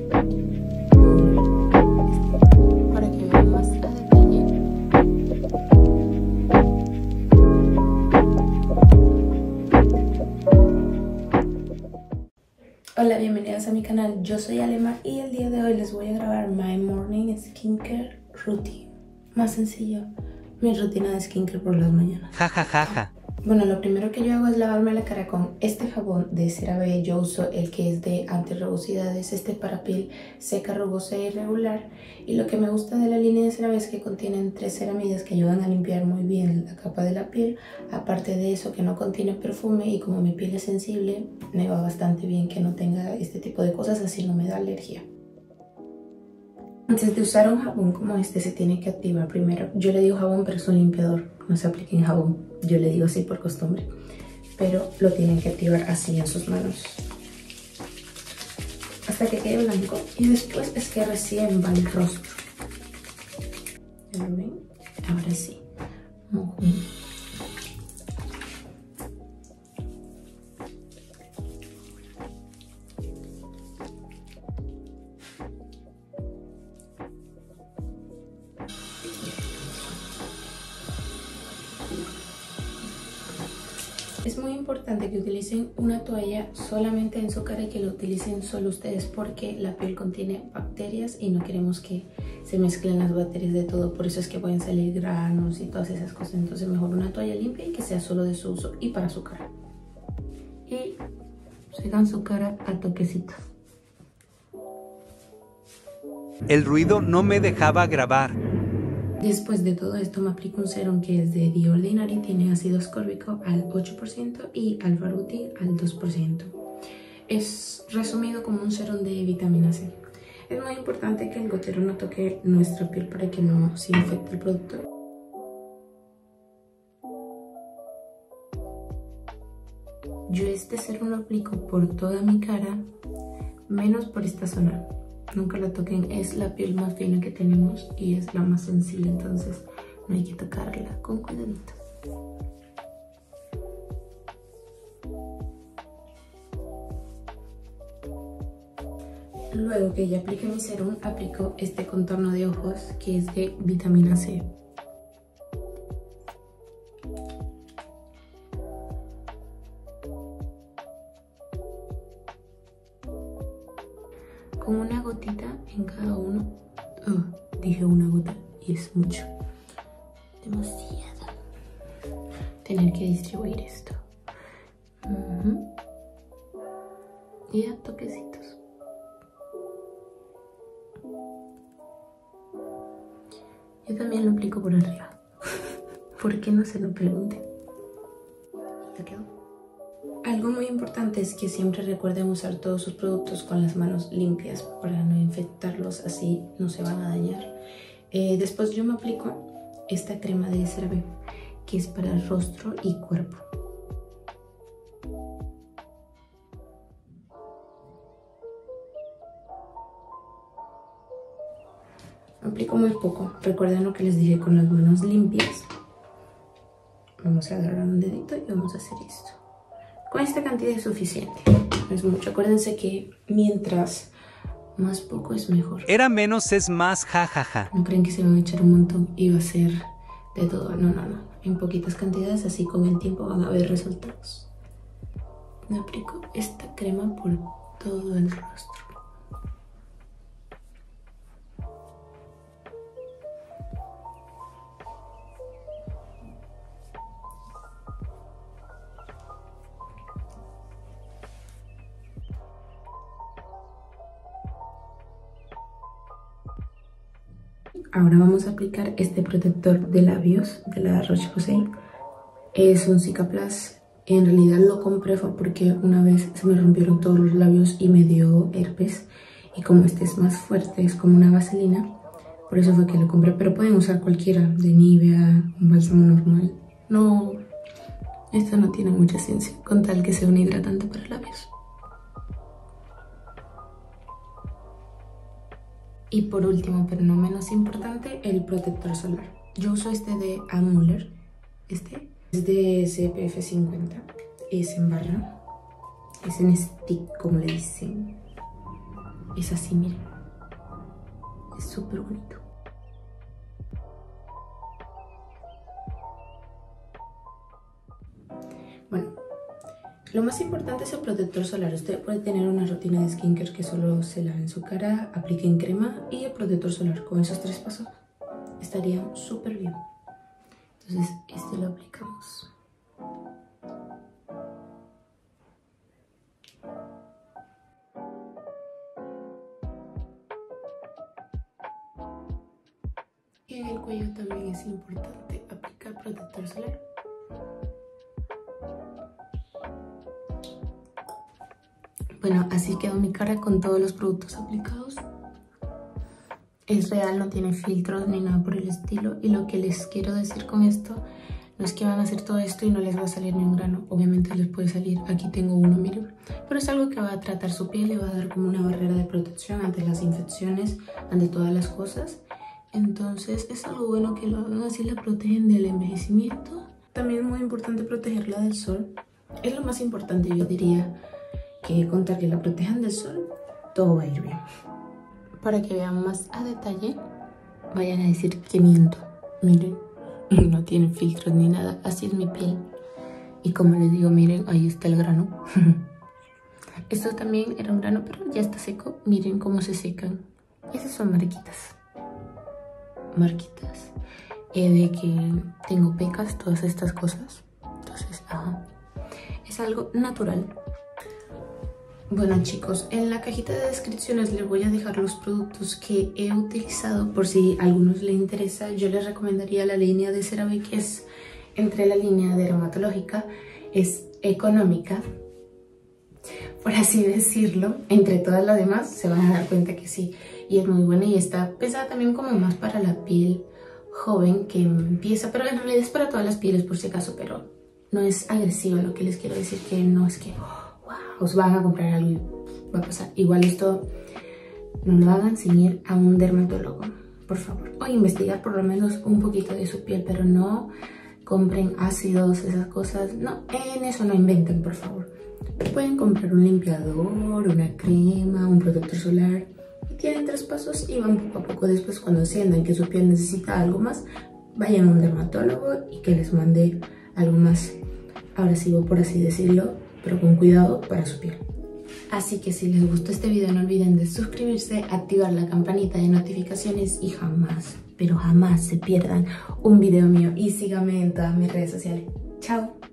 para que vean más a detalle. Hola, bienvenidos a mi canal, yo soy Alema y el día de hoy les voy a grabar My Morning Skincare Routine. Más sencillo, mi rutina de skincare por las mañanas. Bueno, lo primero que yo hago es lavarme la cara con este jabón de CeraVe. Yo uso el que es de antirrugosidades, este para piel seca, rugosa e irregular. Y lo que me gusta de la línea de CeraVe es que contienen 3 ceramidas que ayudan a limpiar muy bien la capa de la piel. Aparte de eso, que no contiene perfume, y como mi piel es sensible, me va bastante bien que no tenga este tipo de cosas, así no me da alergia. Antes de usar un jabón como este se tiene que activar primero. Yo le digo jabón, pero es un limpiador, no se aplique en jabón. Yo le digo así por costumbre, pero lo tienen que activar así en sus manos hasta que quede blanco, y después es que recién va el rostro. ¿Ya lo ven? Ahora sí. Es muy importante que utilicen una toalla solamente en su cara y que lo utilicen solo ustedes, porque la piel contiene bacterias y no queremos que se mezclen las bacterias de todo. Por eso es que pueden salir granos y todas esas cosas. Entonces mejor una toalla limpia y que sea solo de su uso y para su cara. Y secan su cara a toquecitos. El ruido no me dejaba grabar. Después de todo esto me aplico un serum que es de The Ordinary, tiene ácido ascórbico al 8% y alfa-rutin al 2%. Es resumido como un serum de vitamina C. Es muy importante que el gotero no toque nuestra piel para que no se infecte el producto. Yo este serum lo aplico por toda mi cara, menos por esta zona. Nunca la toquen, es la piel más fina que tenemos y es la más sensible, entonces no hay que tocarla, con cuidadito. Luego que ya aplique mi serum, aplico este contorno de ojos que es de vitamina C. Con una gotita en cada uno. Dije una gota y es mucho. Demasiado. Tener que distribuir esto. Y a toquecitos. Yo también lo aplico por arriba. ¿Por qué no se lo pregunten? ¿Ya quedó? Algo muy importante es que siempre recuerden usar todos sus productos con las manos limpias para no infectarlos, así no se van a dañar. Después yo me aplico esta crema de CeraVe que es para el rostro y cuerpo. Me aplico muy poco, recuerden lo que les dije, con las manos limpias. Vamos a agarrar un dedito y vamos a hacer esto. Con esta cantidad es suficiente, no es mucho. Acuérdense que mientras más poco es mejor. Era menos es más, jajaja. No creen que se van a echar un montón y va a ser de todo. No. En poquitas cantidades, así con el tiempo van a ver resultados. Me aplico esta crema por todo el rostro. Ahora vamos a aplicar este protector de labios de la Roche-Posay. Es un Cicaplast. En realidad lo compré fue porque una vez se me rompieron todos los labios y me dio herpes. Y como este es más fuerte, es como una vaselina, por eso fue que lo compré. Pero pueden usar cualquiera, de Nivea, un bálsamo normal. No, esto no tiene mucha ciencia, con tal que sea un hidratante para labios. Y por último, pero no menos importante, el protector solar. Yo uso este de Ann Muller. Este es de SPF 50. Es en barra. Es en stick, como le dicen. es así, miren. Es súper bonito. Bueno, lo más importante es el protector solar. Usted puede tener una rutina de skincare que solo se lave en su cara, apliquen crema y el protector solar. Con esos 3 pasos estaría súper bien. Entonces este lo aplicamos. Y en el cuello también es importante aplicar protector solar. Bueno, así quedó mi cara con todos los productos aplicados. Es real, no tiene filtros ni nada por el estilo. Y lo que les quiero decir con esto, no es que van a hacer todo esto y no les va a salir ni un grano. Obviamente les puede salir, aquí tengo uno, miren. Pero es algo que va a tratar su piel, le va a dar como una barrera de protección ante las infecciones, ante todas las cosas. Entonces es algo bueno que lo hagan, así la protegen del envejecimiento. También es muy importante protegerla del sol. Es lo más importante, yo diría, que contar que la protejan del sol, todo va a ir bien. Para que vean más a detalle, vayan a decir que miento. Miren, no tiene filtros ni nada, así es mi piel. Y como les digo, miren, ahí está el grano. Esto también era un grano, pero ya está seco. Miren cómo se secan. Esas son marquitas. Marquitas de que tengo pecas, todas estas cosas. Entonces, es algo natural. Bueno chicos, en la cajita de descripciones les voy a dejar los productos que he utilizado por si a algunos les interesa. Yo les recomendaría la línea de CeraVe, que es entre la línea dermatológica, es económica, por así decirlo. Entre todas las demás se van a dar cuenta que sí, y es muy buena y está pensada también como más para la piel joven que empieza, pero en realidad es para todas las pieles por si acaso, pero no es agresiva. Lo que les quiero decir que no es que os van a comprar algo y va a pasar. Igual esto no lo hagan sin ir a un dermatólogo, por favor. O investigar por lo menos un poquito de su piel, pero no compren ácidos, esas cosas. No, en eso no inventen, por favor. Pueden comprar un limpiador, una crema, un protector solar. Y tienen 3 pasos y van poco a poco. Después, cuando sientan que su piel necesita algo más, vayan a un dermatólogo y que les mande algo más abrasivo, por así decirlo, pero con cuidado para su piel. Así que si les gustó este video, no olviden de suscribirse, activar la campanita de notificaciones y jamás, pero jamás se pierdan un video mío. Y síganme en todas mis redes sociales. Chao.